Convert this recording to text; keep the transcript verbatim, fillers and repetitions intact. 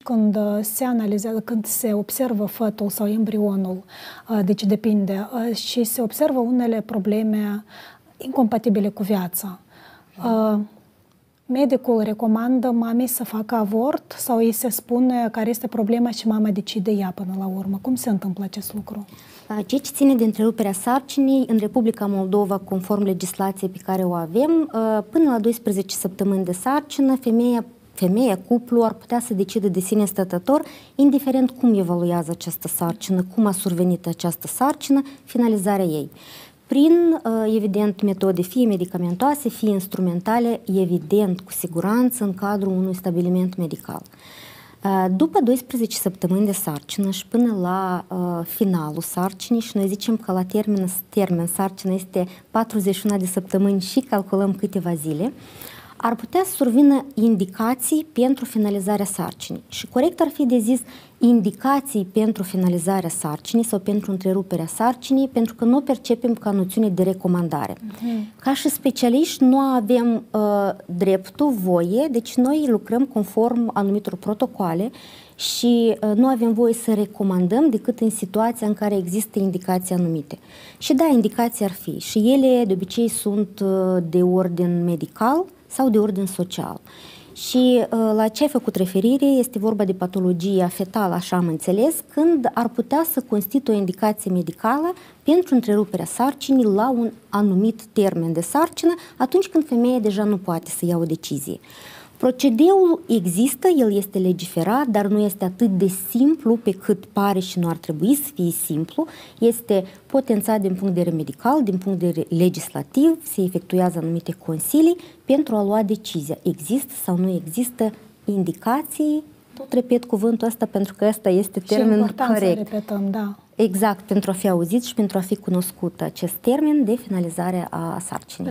când se analizează, când se observă fătul sau embrionul, deci depinde, și se observă unele probleme incompatibile cu viața. Medicul recomandă mamei să facă avort sau îi se spune care este problema și mama decide ea până la urmă? Cum se întâmplă acest lucru? Ceea ce ține de întreruperea sarcinii, în Republica Moldova, conform legislației pe care o avem, până la douăsprezece săptămâni de sarcină, femeia, femeia, cuplu ar putea să decidă de sine stătător, indiferent cum evaluează această sarcină, cum a survenit această sarcină, finalizarea ei. Prin, evident, metode fie medicamentoase, fie instrumentale, evident, cu siguranță, în cadrul unui stabiliment medical. După douăsprezece săptămâni de sarcină și până la uh, finalul sarcinii, și noi zicem că la termen, termen sarcină este patruzeci și unu de săptămâni și calculăm câteva zile, ar putea să survină indicații pentru finalizarea sarcinii. Și corect ar fi de zis indicații pentru finalizarea sarcinii sau pentru întreruperea sarcinii, pentru că nu o percepem ca noțiune de recomandare. Uh-huh. Ca și specialiști nu avem uh, dreptul, voie, deci noi lucrăm conform anumitor protocoale și uh, nu avem voie să recomandăm decât în situația în care există indicații anumite. Și da, indicații ar fi. Și ele de obicei sunt uh, de ordin medical sau de ordin social. Și uh, la ce ai făcut referire este vorba de patologia fetală, așa am înțeles, când ar putea să constituie o indicație medicală pentru întreruperea sarcinii la un anumit termen de sarcină, atunci când femeia deja nu poate să ia o decizie. Procedeul există, el este legiferat, dar nu este atât de simplu pe cât pare și nu ar trebui să fie simplu. Este potențat din punct de vedere medical, din punct de vedere legislativ, se efectuează anumite consilii pentru a lua decizia. Există sau nu există indicații? Tot repet cuvântul ăsta pentru că ăsta este termenul corect. Și important să repetăm, da. Exact, pentru a fi auzit și pentru a fi cunoscut acest termen de finalizare a sarcinii.